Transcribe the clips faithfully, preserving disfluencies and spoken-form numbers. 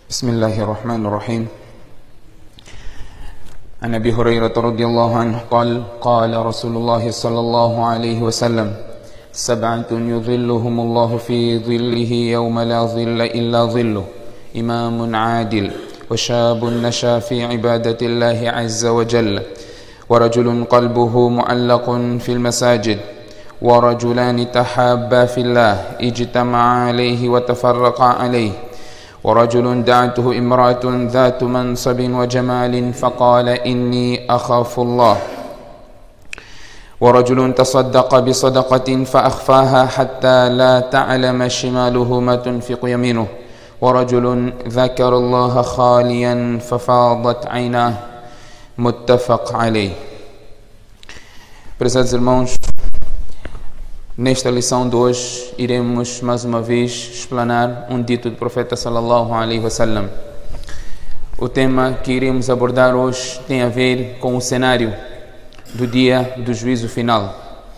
بسم الله الرحمن الرحيم. عن أبي هريرة رضي الله عنه قال قال رسول الله صلى الله عليه وسلم: سبعة يظلهم الله في ظله يوم لا ظل إلا ظله، إمام عادل، وشاب نشا في عبادة الله عز وجل، ورجل قلبه معلق في المساجد، ورجلان تحابا في الله اجتمعا عليه وتفرقا عليه، ورجل دعته امرأة ذات منصب وجمال فقال إني أخاف الله، ورجل تصدق بصدقة فأخفاها حتى لا تعلم شماله ما تنفق يمينه، ورجل ذكر الله خاليا ففاضت عيناه. متفق عليه. Prezados irmãos, nesta lição de hoje iremos mais uma vez explanar um dito do profeta sallallahu alaihi wasallam. O tema que iremos abordar hoje tem a ver com o cenário do dia do juízo final,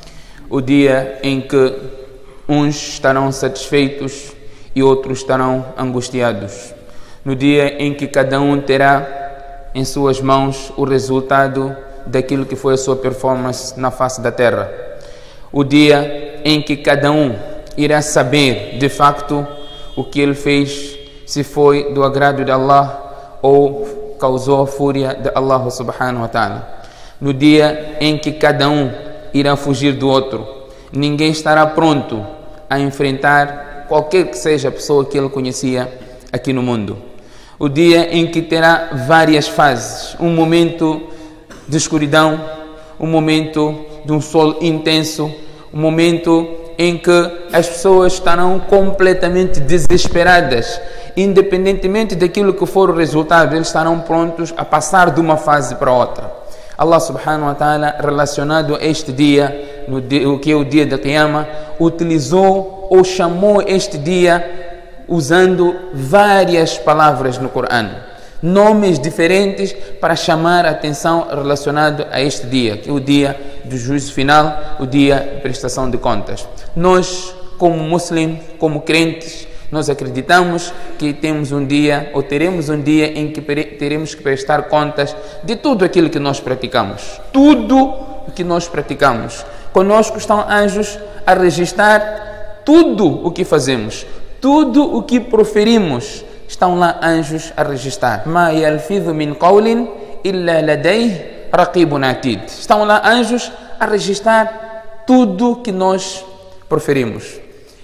o dia em que uns estarão satisfeitos e outros estarão angustiados, no dia em que cada um terá em suas mãos o resultado daquilo que foi a sua performance na face da terra, o dia em que cada um irá saber de facto o que ele fez, se foi do agrado de Allah ou causou a fúria de Allah subhanahu wa ta'ala, no dia em que cada um irá fugir do outro. Ninguém estará pronto a enfrentar qualquer que seja a pessoa que ele conhecia aqui no mundo. O dia em que terá várias fases, um momento de escuridão, um momento de um sol intenso, um momento em que as pessoas estarão completamente desesperadas, independentemente daquilo que for o resultado, eles estarão prontos a passar de uma fase para outra. Allah subhanahu wa ta'ala, relacionado a este dia, no dia, o que é o dia da Qiyamah, utilizou ou chamou este dia usando várias palavras no Corão, nomes diferentes para chamar a atenção relacionado a este dia, que é o dia do juízo final, o dia de prestação de contas. Nós, como muslims, como crentes, nós acreditamos que temos um dia, ou teremos um dia em que teremos que prestar contas de tudo aquilo que nós praticamos. Tudo o que nós praticamos. Conosco estão anjos a registrar tudo o que fazemos, tudo o que proferimos. Estão lá anjos a registrar. Ma yalfidhu min qawlin illa ladayhi raqibun atid. Estão lá anjos a registrar tudo que nós proferimos.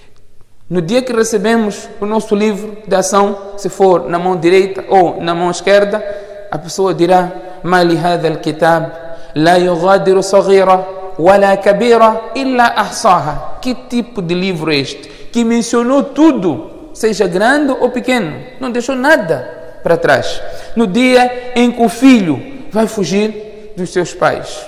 No dia que recebemos o nosso livro de ação, se for na mão direita ou na mão esquerda, a pessoa dirá: Ma li hadha al-kitab la yughadiru saghira wala kabira illa ahsaha. Que tipo de livro é este? Que mencionou tudo, seja grande ou pequeno, não deixou nada para trás. No dia em que o filho vai fugir dos seus pais,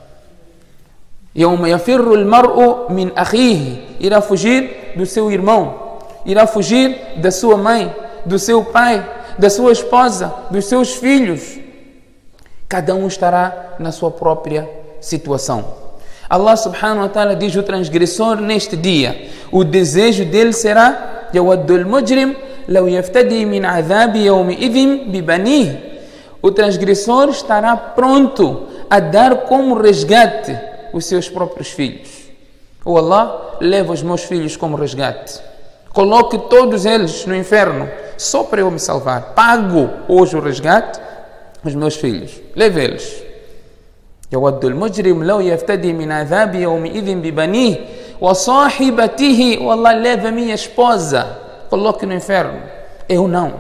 يَوْمَ يَفِرُّ الْمَرْءُ مِنْ أَخِيهِ, irá fugir do seu irmão, irá fugir da sua mãe, do seu pai, da sua esposa, dos seus filhos. Cada um estará na sua própria situação. Allah subhanahu wa ta'ala diz: o transgressor neste dia, o desejo dele será يَوَدُّ الْمُجْرِمْ لَوْ يَفْتَدِي مِنْ عَذَابِ يَوْمِئِذٍ بِبَنِيهِ. O transgressor estará pronto a dar como resgate os seus próprios filhos. O Allah, leva os meus filhos como resgate. Coloque todos eles no inferno, só para eu me salvar. Pago hoje o resgate, os meus filhos. Leve eles. يَوَدُّ الْمُجْرِمْ لَوْ يَفْتَدِي مِنْ عَذَابِ يَوْمِئِذٍ بِبَنِيهِ وَصَاحِبَتِهِ. O Allah, leva a minha esposa, coloque no inferno. Eu não.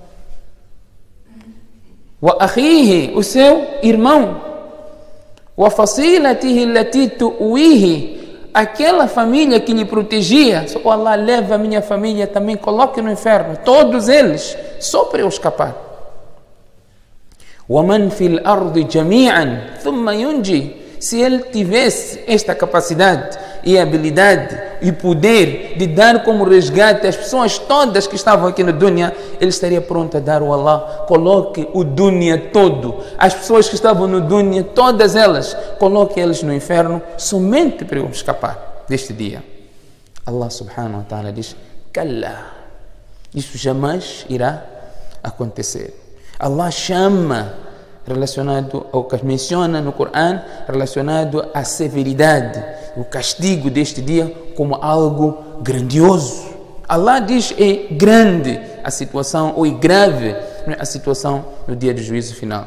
وَأَخِيهِ, o seu irmão. وَفَصِيلَتِهِ الَّتِي تُؤْوِيهِ, aquela família que lhe protegia. O Allah, leva a minha família também, coloque no inferno. Todos eles, só para eu escapar. وَمَنْ فِي الْأَرْضِ جَمِيعًا ثُمَّ يُنْجِي. Se ele tivesse esta capacidade e habilidade e poder de dar como resgate as pessoas todas que estavam aqui no dunya, ele estaria pronto a dar o Allah. Coloque o dunya todo, as pessoas que estavam no dunya, todas elas, coloque eles no inferno, somente para eu escapar deste dia. Allah subhanahu wa ta'ala diz: Kalla, isso jamais irá acontecer. Allah chama, relacionado ao que menciona no Corão, relacionado à severidade, o castigo deste dia como algo grandioso. Allah diz é grande a situação, ou é grave a situação no dia do juízo final.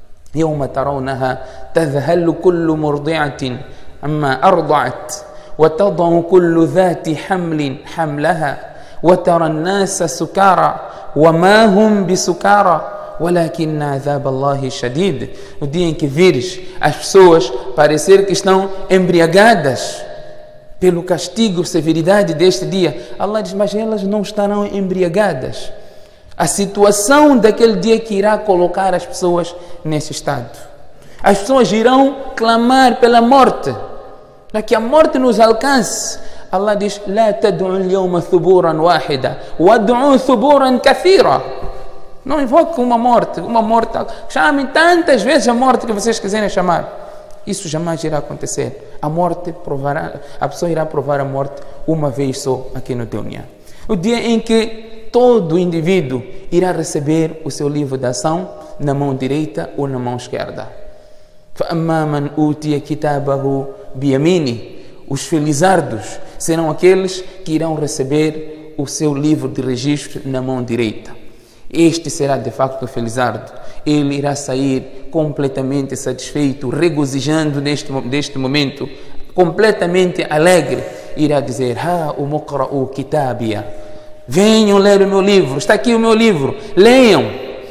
يوم ترونها تذهل كل مرضعة عما أرضعت وتضع كل ذات حمل حملها وترى الناس سكارى وما هم بسكارى ولكن عذاب الله شديد. O dia em que vires as pessoas parecer que estão embriagadas pelo castigo, severidade deste dia, Allah diz, mas elas não estarão embriagadas. A situação daquele dia que irá colocar as pessoas nesse estado. As pessoas irão clamar pela morte, para que a morte nos alcance. Allah diz, لا تدعوا اليوم ثبورا واحدا وادعوا ثبورا كثيرا. Não invoquem uma morte, uma morte. Chamem tantas vezes a morte que vocês quiserem chamar. Isso jamais irá acontecer. A morte provará, a pessoa irá provar a morte uma vez só aqui no dunya. O dia em que todo indivíduo irá receber o seu livro de ação na mão direita ou na mão esquerda. فَأَمَّا مَنْ أُوتِيَ كِتَابَهُ بِيَمِينِهِ. Os felizardos serão aqueles que irão receber o seu livro de registro na mão direita. Este será de facto o felizardo. Ele irá sair completamente satisfeito, regozijando neste, neste momento, completamente alegre. Irá dizer, ha umuqra'u kitabia. Venham ler o meu livro, está aqui o meu livro, leiam.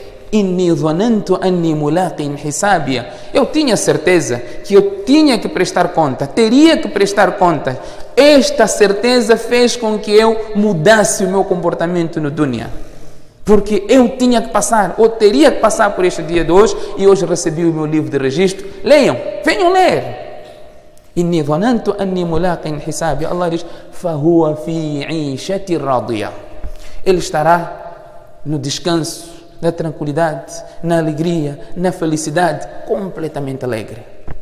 Inni dhanantu anni mulaqin hisabia. Eu tinha certeza que eu tinha que prestar conta, teria que prestar conta. Esta certeza fez com que eu mudasse o meu comportamento no dunya. Porque eu tinha que passar, ou teria que passar por este dia de hoje, e hoje recebi o meu livro de registro. Leiam, venham ler. Inni dhanantu anni mulaqin hisabia. Allah diz, fahuwa fi 'ishati radiya. Ele estará no descanso, na tranquilidade, na alegria, na felicidade, completamente alegre.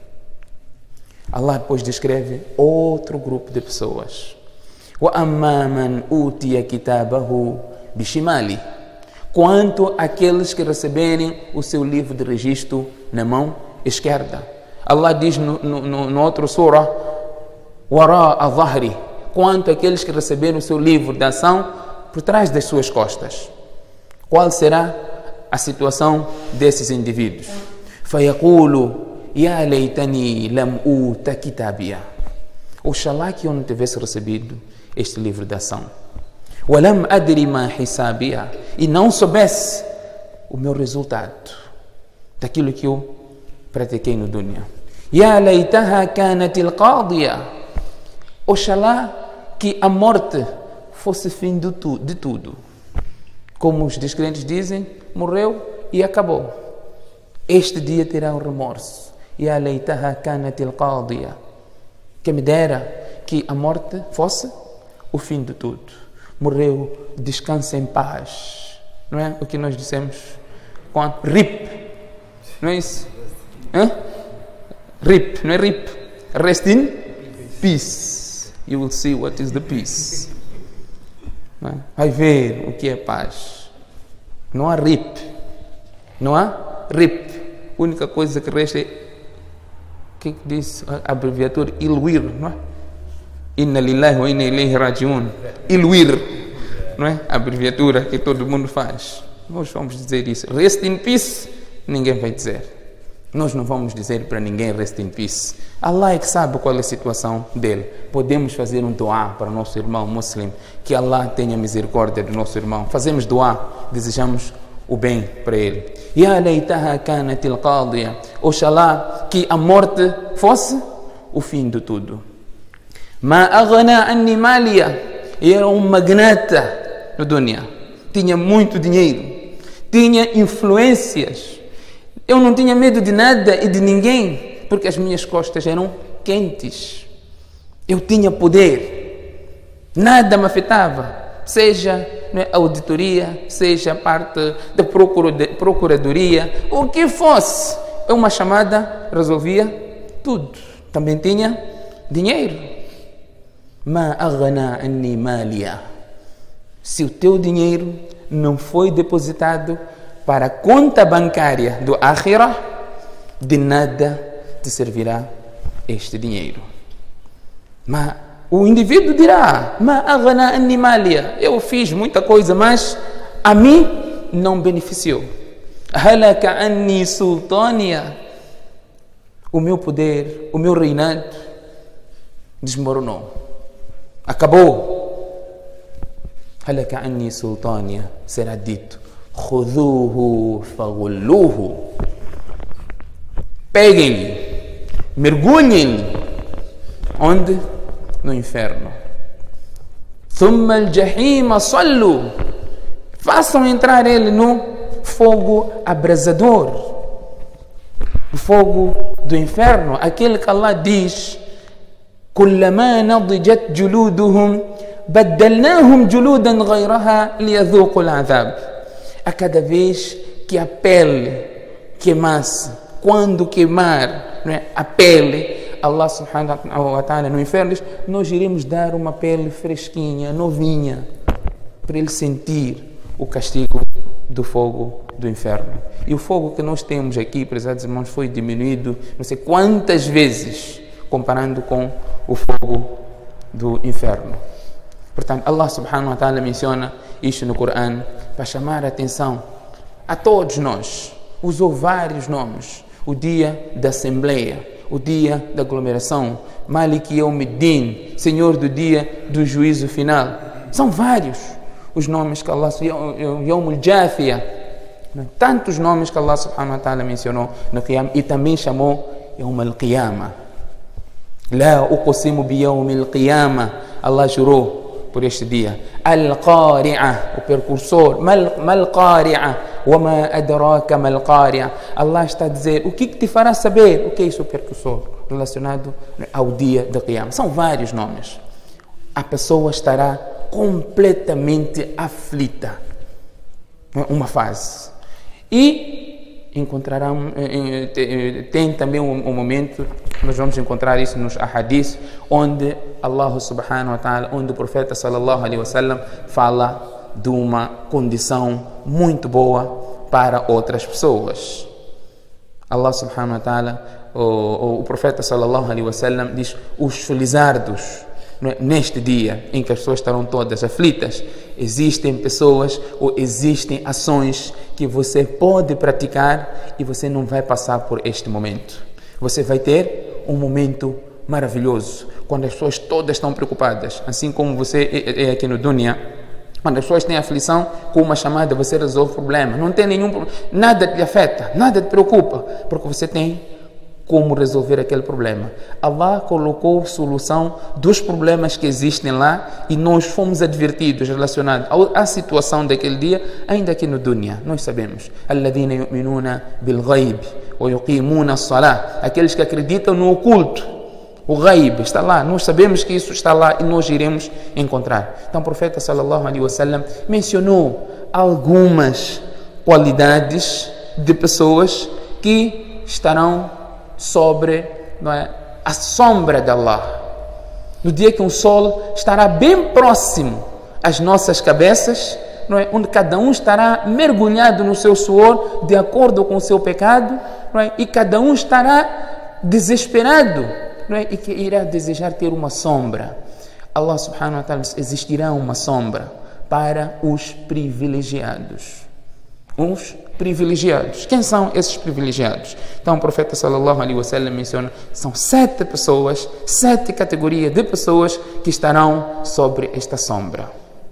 Allah depois descreve outro grupo de pessoas. وَأَمَّا مَنْ أُوتِيَ كِتَابَهُ بِشِمَالِهِ. Quanto àqueles que receberem o seu livro de registro na mão esquerda. Allah diz no, no, no outro surah, وَرَاءَ ظَهْرِ. Quanto àqueles que receberem o seu livro de ação por trás das suas costas. Qual será a situação desses indivíduos? فَيَقُولُ يَا لَيْتَنِي لَمْ أُوتَ كِتَابِيَا. Oxalá que eu não tivesse recebido este livro de ação. وَلَمْ أَدْرِ مَا حِسَابِيَا. E não soubesse o meu resultado daquilo que eu pratiquei no dunya. يَا لَيْتَهَا كَانَتِ الْقَاضِيَا. Oxalá que a morte fosse fim de, tu, de tudo. Como os descrentes dizem, morreu e acabou. Este dia terá o remorso. يَا لَيْتَهَا كَانَتِ الْقَاضِيَا. Que me dera que a morte fosse o fim de tudo. Morreu, descansa em paz. Não é o que nós dissemos? Quando? R I P. Não é isso? Hã? R I P, não é R I P. Rest in peace. You will see what is the peace. Não é? Vai ver o que é paz. Não há R I P. Não há R I P. A única coisa que resta é o que diz a abreviatura Ilwir, não é? Inna lillahi wa inna ilayhi rajiun. Ilwir, não é? A abreviatura que todo mundo faz. Nós vamos dizer isso. Rest in peace, ninguém vai dizer. Nós não vamos dizer para ninguém rest in peace. Allah é que sabe qual é a situação dele. Podemos fazer um dua para o nosso irmão muslim, que Allah tenha misericórdia do nosso irmão. Fazemos dua, desejamos o bem para ele. Ya laytaha kanatil qadiya. Oxalá que a morte fosse o fim de tudo. Ma aghna anni maliya. Era um magnata no dunya. Tinha muito dinheiro. Tinha influências. Eu não tinha medo de nada e de ninguém, porque as minhas costas eram quentes. Eu tinha poder. Nada me afetava. Seja a auditoria, seja a parte da procuradoria, o que fosse. É uma chamada, resolvia tudo. Também tinha dinheiro. Ma aghna anni maliya. Se o teu dinheiro não foi depositado para a conta bancária do Akhirah, de nada te servirá este dinheiro. Mas o indivíduo dirá: Ma aghna anni maliya, eu fiz muita coisa, mas a mim não beneficiou. Halaka anni sultaniya, o meu poder, o meu reinado desmoronou, acabou. Halaka anni sultaniya, será dito: Khuduhu faghulluhu, peguem-lhe, mergulhem-lhe. Onde? No inferno. Thumma al-jahima sallu, façam entrar ele no fogo abrasador, o fogo do inferno, aquele que Allah diz: kullama nadijat juluduhum baddalnahum juludan ghayraha liyadhuqu al-adhab. A cada vez que a pele queimasse, quando queimar, não é, a pele, Allah subhanahu wa ta'ala no inferno diz: nós iremos dar uma pele fresquinha, novinha, para ele sentir o castigo do fogo do inferno. E o fogo que nós temos aqui, prezados irmãos, foi diminuído não sei quantas vezes comparando com o fogo do inferno. Portanto, Allah subhanahu wa ta'ala menciona isto no Corão para chamar a atenção a todos nós. Usou vários nomes: o dia da Assembleia, o dia da aglomeração, Malik Yawmiddin, Senhor do dia do juízo final. São vários os nomes que Allah, Yawmul Jathiyah, tantos nomes que Allah subhanahu wa ta'ala mencionou no Qiyam, e também chamou Yawmul Qiyamah. La uqsimu bi Yawmil Qiyamah, Allah jurou por este dia. Al-Qari'ah, o percursor. Mal-Qari'ah, wa ma adraka mal-Qari'ah. Allah está a dizer: o que te fará saber o que é isso, o percursor, relacionado ao dia da Qiyamah. São vários nomes. A pessoa estará completamente aflita, uma fase, e encontrará, tem também um, um momento, nós vamos encontrar isso nos ahadith, onde Allah subhanahu wa ta'ala, onde o profeta sallallahu alaihi wasallam fala de uma condição muito boa para outras pessoas. Allah subhanahu wa ta'ala, o, o profeta sallallahu alaihi wasallam diz: os felizardos, neste dia em que as pessoas estarão todas aflitas, existem pessoas ou existem ações que você pode praticar e você não vai passar por este momento. Você vai ter um momento maravilhoso, quando as pessoas todas estão preocupadas, assim como você é aqui no Dunya. Quando as pessoas têm aflição, com uma chamada você resolve o problema, não tem nenhum problema, nada te afeta, nada te preocupa, porque você tem como resolver aquele problema. Allah colocou solução dos problemas que existem lá e nós fomos advertidos relacionados à situação daquele dia, ainda aqui no Dunya. Nós sabemos: alladhina yu'minuna bil ghaib wa yuqimuna as-salah, aqueles que acreditam no oculto. O ghaib está lá, nós sabemos que isso está lá e nós iremos encontrar. Então o profeta sallallahu alaihi wasallam mencionou algumas qualidades de pessoas que estarão sobre, não é, a sombra de Allah, no dia que o sol estará bem próximo às nossas cabeças, não é, onde cada um estará mergulhado no seu suor de acordo com o seu pecado, não é, e cada um estará desesperado, não é, e que irá desejar ter uma sombra. Allah subhanahu wa ta'ala diz: existirá uma sombra para os privilegiados. Os privilegiados. Quem são esses privilegiados? Então o profeta sallallahu alaihi wasallam menciona: são sete pessoas, sete categorias de pessoas que estarão sobre esta sombra.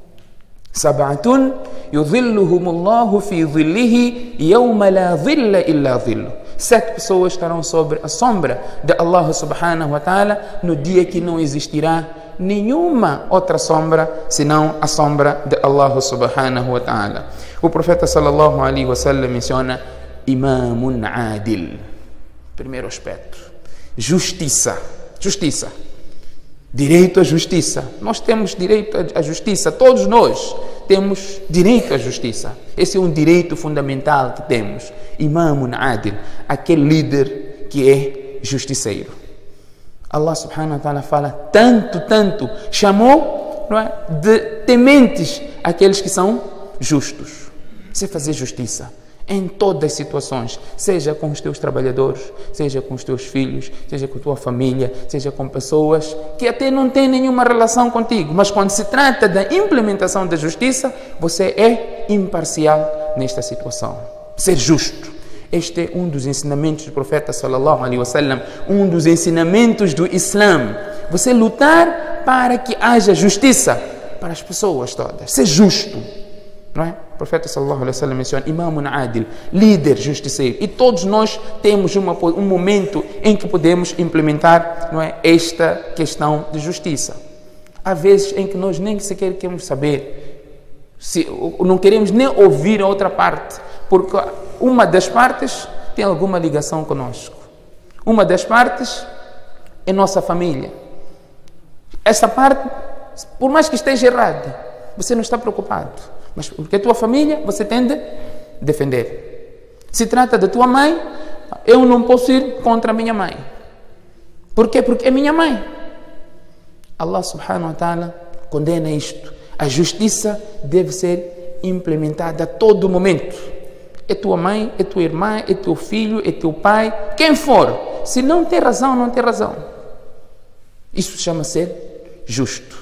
Sab'atun yudhilluhumullahu fi dhillihi yawma la dhilla illa dhillu. Sete pessoas estarão sobre a sombra de Allah subhanahu wa ta'ala no dia que não existirá nenhuma outra sombra senão a sombra de Allah subhanahu wa ta'ala. O profeta sallallahu alaihi wasallam menciona imamun adil. Primeiro aspecto: justiça. Justiça. Direito à justiça. Nós temos direito à justiça, todos nós temos direito à justiça. Esse é um direito fundamental que temos. Imamun adil, aquele líder que é justiceiro. Allah subhanahu wa ta'ala fala tanto, tanto, chamou, não é, de tementes aqueles que são justos. Você fazer justiça em todas as situações, seja com os teus trabalhadores, seja com os teus filhos, seja com a tua família, seja com pessoas que até não têm nenhuma relação contigo, mas quando se trata da implementação da justiça, você é imparcial nesta situação. Ser justo. Este é um dos ensinamentos do profeta sallallahu alaihi wasallam, um dos ensinamentos do Islã. Você lutar para que haja justiça para as pessoas todas. Ser justo. Não é? O profeta sallallahu alaihi wasallam menciona Imamun Adil, líder justiceiro. E todos nós temos uma, um momento em que podemos implementar, não é, esta questão de justiça. Há vezes em que nós nem sequer queremos saber, se, não queremos nem ouvir a outra parte, porque uma das partes tem alguma ligação conosco. Uma das partes é nossa família. Esta parte, por mais que esteja errada, você não está preocupado. Mas porque a tua família, você tende a defender. Se trata da tua mãe, eu não posso ir contra a minha mãe. Por quê? Porque é minha mãe. Allah subhanahu wa ta'ala condena isto. A justiça deve ser implementada a todo momento. É tua mãe, é tua irmã, é teu filho, é teu pai, quem for. Se não tem razão, não tem razão. Isso chama ser justo.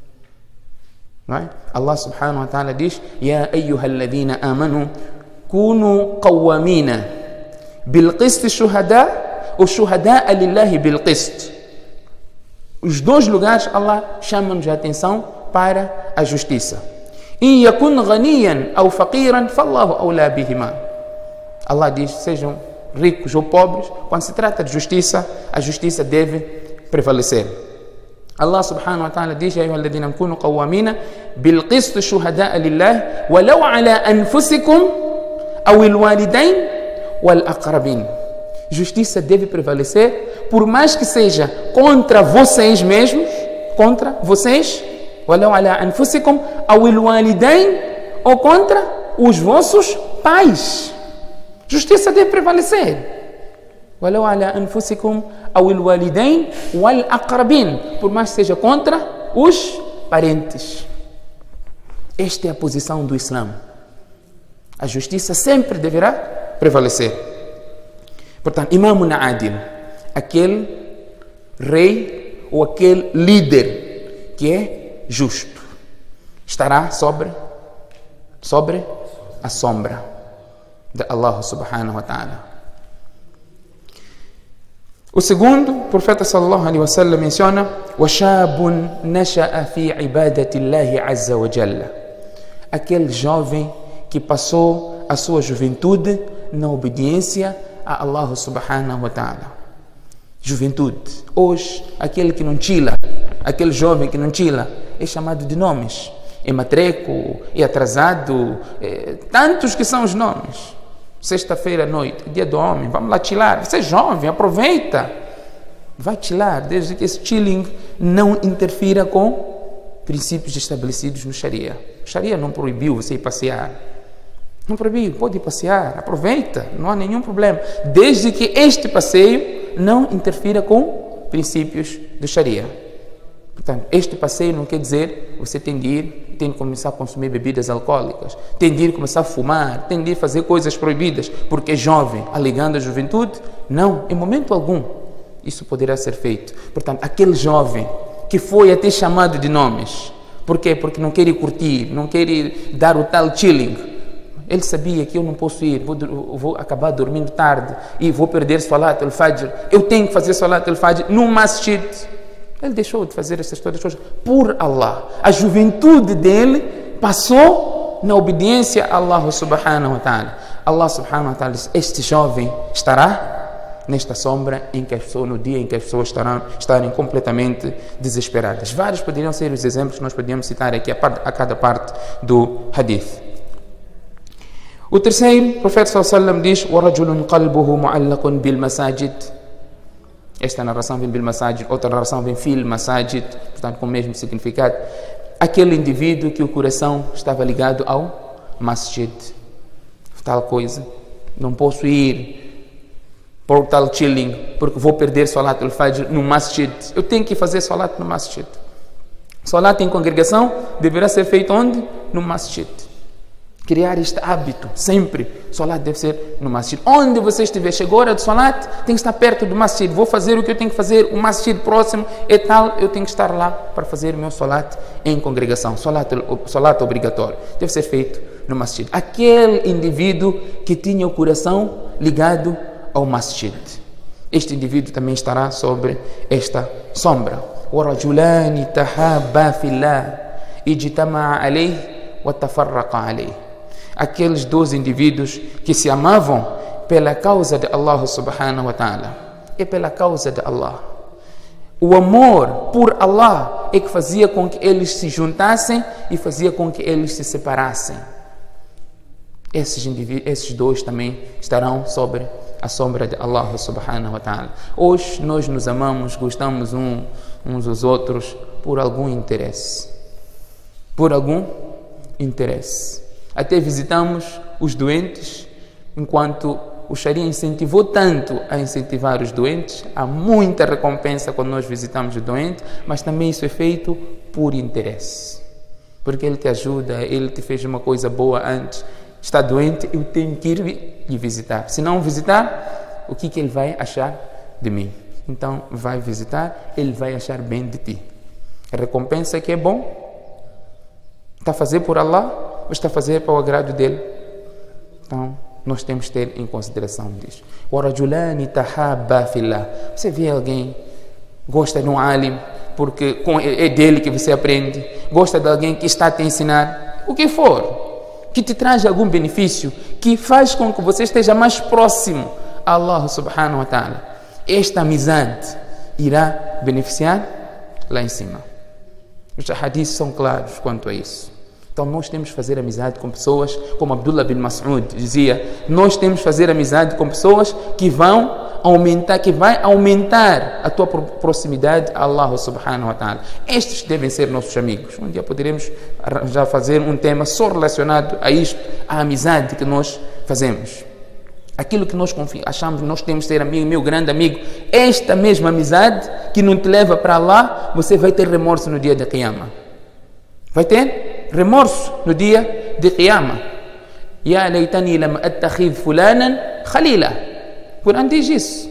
Não é? Allah subhanahu wa ta'ala diz: Ya ayyuhalladhina amanu kunu qawwamina bil qist shuhada ou shuhada lillahi bil qist. Os dois lugares Allah chama-nos a atenção para a justiça. In yakun ghaniyan aw faqiran fallahu awla bihima. Allah diz: sejam ricos ou pobres, quando se trata de justiça, a justiça deve prevalecer. Allah subhanahu wa ta'ala diz: Ya ayyuhalladhina kunu qawwamina bil qist shuhada'a lillah walau ala anfusikum aw al walidain wal aqrabin. Justiça deve prevalecer, por mais que seja contra vocês mesmos, contra vocês, walau ala anfusikum aw al walidain, ou contra os vossos pais. Justiça deve prevalecer. Walau ala anfusikum aw al walidain wal aqrabin, por mais que seja contra os parentes. Esta é a posição do Islã. A justiça sempre deverá prevalecer. Portanto, Imamun Adil, aquele rei ou aquele líder que é justo, estará sobre sobre a sombra de Allah subhanahu wa ta'ala. O segundo, o profeta sallallahu alaihi wasallam menciona: وَشَابٌ نَشَأَ فِي عِبَادَةِ اللَّهِ عَزَّ وَجَلَّ. Aquele jovem que passou a sua juventude na obediência a Allah subhanahu wa ta'ala. Juventude. Hoje, aquele que não chila, aquele jovem que não chila, é chamado de nomes. É matreco, é atrasado, é, tantos que são os nomes. Sexta-feira à noite, dia do homem, vamos lá chilar. Você é jovem, aproveita. Vai chilar, desde que esse chilling não interfira com princípios estabelecidos no Sharia. O Sharia não proibiu você ir passear. Não proibiu, pode ir passear, aproveita, não há nenhum problema. Desde que este passeio não interfira com princípios do Sharia. Portanto, este passeio não quer dizer você tem de ir, tem de começar a consumir bebidas alcoólicas, tem de ir começar a fumar, tem de ir fazer coisas proibidas, porque é jovem, alegando a juventude. Não, em momento algum, isso poderá ser feito. Portanto, aquele jovem que foi até chamado de nomes, por quê? Porque não quer ir curtir, não quer ir dar o tal chilling. Ele sabia que eu não posso ir, vou, vou acabar dormindo tarde e vou perder Salat al-Fajr. Eu tenho que fazer Salat al-Fajr no masjid. Ele deixou de fazer essas todas coisas por Allah. A juventude dele passou na obediência a Allah subhanahu wa ta'ala. Allah subhanahu wa ta'ala diz: este jovem estará nesta sombra em que as pessoas, no dia em que as pessoas estarão, estarem completamente desesperadas. Vários poderiam ser os exemplos que nós podíamos citar aqui a, parte, a cada parte do hadith. O terceiro, o profeta sallallahu alaihi wasallam diz: وَرَجُلٌ قَلْبُهُ مُعَلَّقٌ بِالْمَسَاجِدِ. Esta narração vem bil masajid, outra narração vem fil masajid, portanto com o mesmo significado. Aquele indivíduo que o coração estava ligado ao masjid, tal coisa, não posso ir por tal chilling, porque vou perder Salat al-Fajr no masjid. Eu tenho que fazer Salat no masjid. Salat em congregação deverá ser feito onde? No masjid. Criar este hábito, sempre. Salat deve ser no masjid. Onde você estiver, chegou a hora de salat, tem que estar perto do masjid. Vou fazer o que eu tenho que fazer, o masjid próximo é tal, eu tenho que estar lá para fazer o meu salat em congregação. Salat, salat obrigatório. Deve ser feito no masjid. Aquele indivíduo que tinha o coração ligado ao masjid. Este indivíduo também estará sobre esta sombra. وَرَجُلَانِ تَحَابَّا فِي اللَّهِ اجْتَمَعَا عَلَيْهِ وَتَفَرَّقَا عَلَيْهِ. Aqueles dois indivíduos que se amavam pela causa de Allah subhanahu wa ta'ala. É pela causa de Allah. O amor por Allah é que fazia com que eles se juntassem e fazia com que eles se separassem. Esses, esses dois também estarão sobre a sombra de Allah subhanahu wa ta'ala. Hoje nós nos amamos, gostamos um, uns dos outros por algum interesse. Por algum interesse. Até visitamos os doentes, enquanto o Sharia incentivou tanto a incentivar os doentes. Há muita recompensa quando nós visitamos o doente, mas também isso é feito por interesse. Porque ele te ajuda, ele te fez uma coisa boa antes. Está doente, eu tenho que ir lhe visitar. Se não visitar, o que, que ele vai achar de mim? Então, vai visitar, ele vai achar bem de ti. A recompensa é que é bom. Está a fazer por Allah, ou está a fazer para o agrado dele? Então, nós temos que ter em consideração disso. وَرَجُلَانِ تَحَابَّا فِي اللَّهِ. Você vê alguém, gosta de um alim, porque é dele que você aprende, gosta de alguém que está a te ensinar, o que for, que te traz algum benefício, que faz com que você esteja mais próximo a Allah subhanahu wa ta'ala. Esta amizade irá beneficiar lá em cima. Os hadiths são claros quanto a isso. Então nós temos que fazer amizade com pessoas, como Abdullah bin Mas'ud dizia, nós temos que fazer amizade com pessoas que vão aumentar, que vai aumentar a tua proximidade a Allah subhanahu wa ta'ala. Estes devem ser nossos amigos. Um dia poderemos já fazer um tema só relacionado a isto, a amizade que nós fazemos. Aquilo que nós achamos que nós temos que ser amigo, meu grande amigo, esta mesma amizade que não te leva para Allah, você vai ter remorso no dia da Qiyamah. Vai ter remorso no dia de Qiyamah. Ya laytani lam attakhidh fulanan khalila. O Coran diz isso.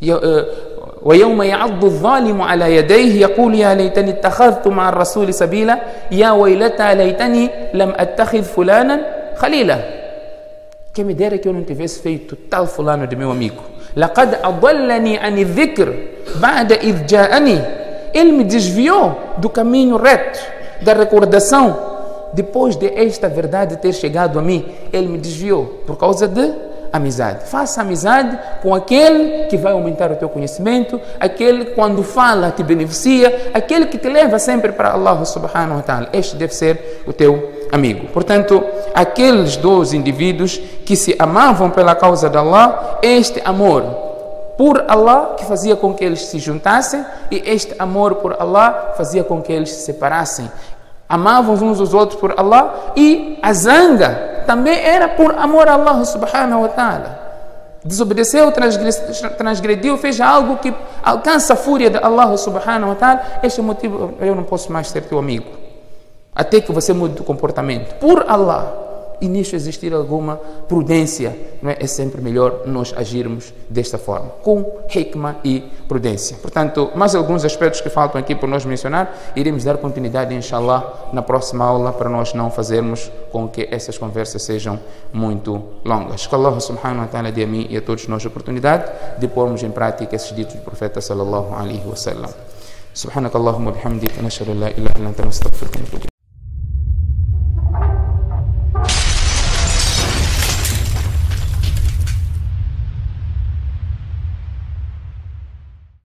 ويوم يعض الظالم على يديه يقول يا ليتني اتخذت مع الرسول سبيلا يا ويلتى ليتني لم أتخذ فلانا خليلا. Quem me dera que eu não tivesse feito tal fulano de meu amigo. لقد أضلني عن الذكر بعد إذ جاءني. Ele me desviou do caminho reto, da recordação. Depois de esta verdade ter chegado a mim, ele me desviou por causa de amizade. Faça amizade com aquele que vai aumentar o teu conhecimento, aquele que quando fala te beneficia, aquele que te leva sempre para Allah subhanahu wa ta'ala. Este deve ser o teu amigo. Portanto, aqueles dois indivíduos que se amavam pela causa de Allah, este amor por Allah que fazia com que eles se juntassem e este amor por Allah fazia com que eles se separassem. Amavam uns os outros por Allah e a zanga também era por amor a Allah subhanahu wa ta'ala. Desobedeceu, transgrediu, fez algo que alcança a fúria de Allah subhanahu wa ta'ala. Este é o motivo, eu não posso mais ser teu amigo. Até que você mude o comportamento por Allah. E nisso existir alguma prudência, não é? É sempre melhor nós agirmos desta forma, com hikmah e prudência. Portanto, mais alguns aspectos que faltam aqui por nós mencionar, iremos dar continuidade, inshallah, na próxima aula, para nós não fazermos com que essas conversas sejam muito longas. Que Allah subhanahu wa ta'ala dê a mim e a todos nós a oportunidade de pormos em prática esses ditos do profeta sallallahu alaihi wa sallam. Subhanakallahumma bihamdika, nashhadu an la ilaha illa anta, nastaghfiruka wa natubu ilayk.